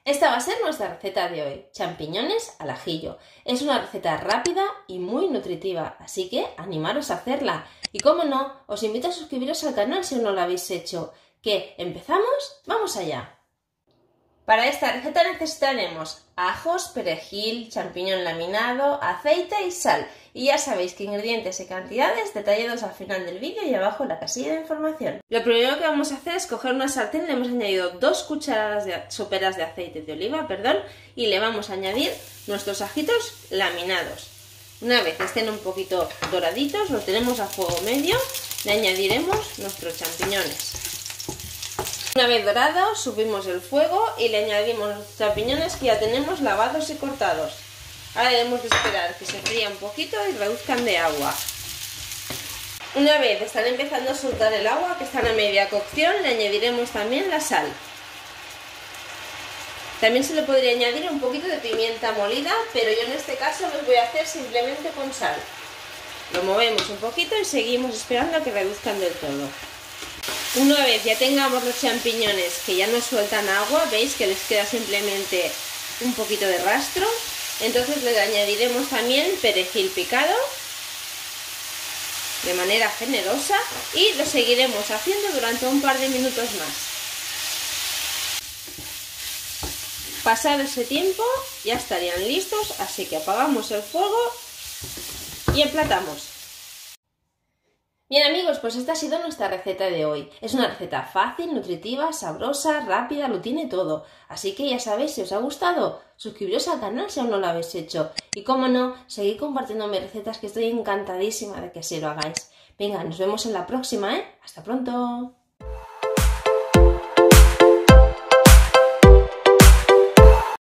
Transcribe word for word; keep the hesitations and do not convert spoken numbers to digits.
Esta va a ser nuestra receta de hoy, champiñones al ajillo. Es una receta rápida y muy nutritiva, así que animaros a hacerla. Y como no, os invito a suscribiros al canal si aún no lo habéis hecho. ¿Qué? ¿Empezamos? ¡Vamos allá! Para esta receta necesitaremos ajos, perejil, champiñón laminado, aceite y sal. Y ya sabéis que ingredientes y cantidades detallados al final del vídeo y abajo en la casilla de información. Lo primero que vamos a hacer es coger una sartén, le hemos añadido dos cucharadas de, soperas de aceite de oliva, perdón, y le vamos a añadir nuestros ajitos laminados. Una vez estén un poquito doraditos, los tenemos a fuego medio, le añadiremos nuestros champiñones. Una vez dorados, subimos el fuego y le añadimos los champiñones que ya tenemos lavados y cortados. Ahora debemos de esperar que se fría un poquito y reduzcan de agua. Una vez están empezando a soltar el agua, que están a media cocción, le añadiremos también la sal. También se le podría añadir un poquito de pimienta molida, pero yo en este caso lo voy a hacer simplemente con sal. Lo movemos un poquito y seguimos esperando a que reduzcan del todo. Una vez ya tengamos los champiñones que ya no sueltan agua, veis que les queda simplemente un poquito de rastro, entonces le añadiremos también perejil picado de manera generosa y lo seguiremos haciendo durante un par de minutos más. Pasado ese tiempo ya estarían listos, así que apagamos el fuego y emplatamos. Bien amigos, pues esta ha sido nuestra receta de hoy. Es una receta fácil, nutritiva, sabrosa, rápida, lo tiene todo. Así que ya sabéis, si os ha gustado, suscribiros al canal si aún no lo habéis hecho. Y como no, seguid compartiendo mis recetas que estoy encantadísima de que así lo hagáis. Venga, nos vemos en la próxima, ¿eh? ¡Hasta pronto!